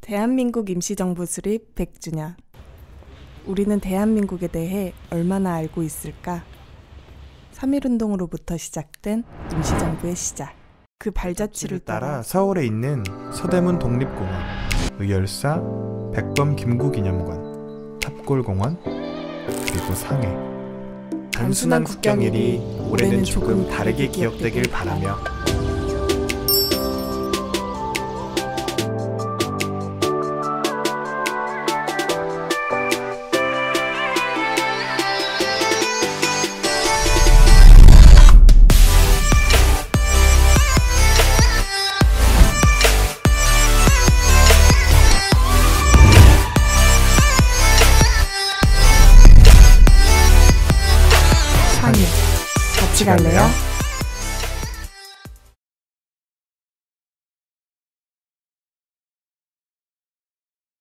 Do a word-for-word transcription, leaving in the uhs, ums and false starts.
대한민국 임시정부 수립 백 주년. 우리는 대한민국에 대해 얼마나 알고 있을까? 삼일운동으로부터 시작된 임시정부의 시작. 그 발자취를 따라 서울에 있는 서대문 독립공원, 의열사, 백범 김구기념관, 탑골공원, 그리고 상해. 단순한 국경일이 올해는 조금 다르게 기억되길 바라며 같이 갈래요?